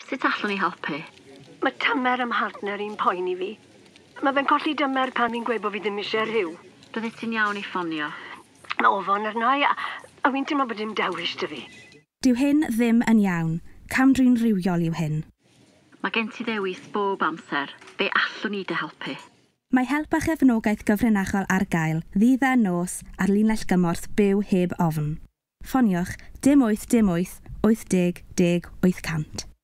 Sut allwn ni helpu? Mae tymer ym mhartner i'n poeni fi. Mae fe'n colli dymer pan fi'n gweud bod fi ddim eisiau rhyw. Byddai ti'n iawn i ffonio? Mae ofon arna i, a fi'n teimlo bod dim dewis dy fi. Dyw hyn ddim yn iawn. Camdrin rywiol yw hyn. Mae gen ti ddewis bob amser. Be allwn ni dy helpu? Mae help a chefnogaeth gyfrinachol ar gael ddydd a nos ar linell gymorth byw heb ofn. Ffoniwch dim 8 dim 8 80 10 800.